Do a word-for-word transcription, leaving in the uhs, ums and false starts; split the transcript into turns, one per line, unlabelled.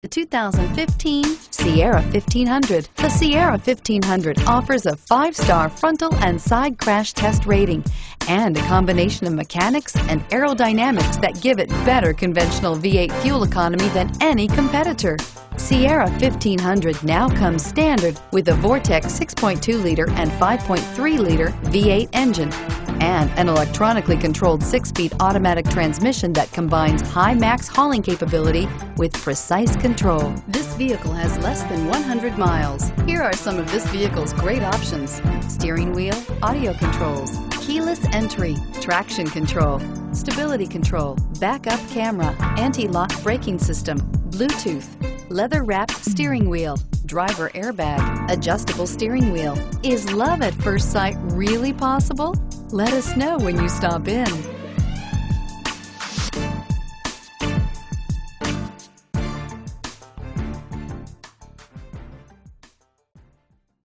The two thousand fifteen Sierra fifteen hundred. The Sierra fifteen hundred offers a five-star frontal and side crash test rating and a combination of mechanics and aerodynamics that give it better conventional V eight fuel economy than any competitor. Sierra fifteen hundred now comes standard with a Vortec six point two liter and five point three liter V eight engine and an electronically controlled six-speed automatic transmission that combines high max hauling capability with precise control. This vehicle has less than one hundred miles. Here are some of this vehicle's great options: steering wheel audio controls, keyless entry, traction control, stability control, backup camera, anti-lock braking system, Bluetooth, leather-wrapped steering wheel, driver airbag, adjustable steering wheel. Is love at first sight really possible? Let us know when you stop in.